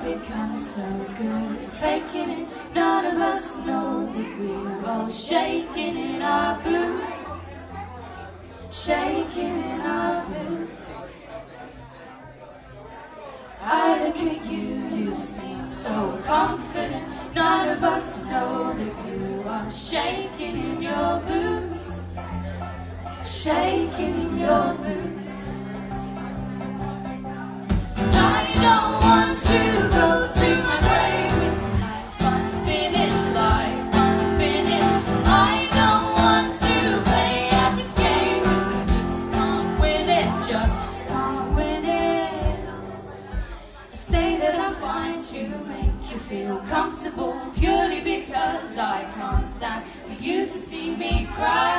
become so good at faking it. None of us know that we're all shaking in our boots, shaking in our boots. I look at you, you seem so confident. None of us know that you are shaking in your boots, shaking in your boots. 'Cause I don't want to go to my grave with life unfinished, life unfinished. I don't want to play at this game. I just can't win it, just can't win it. I say that I'm fine to make you feel comfortable, purely because I can't stand for you to see me cry.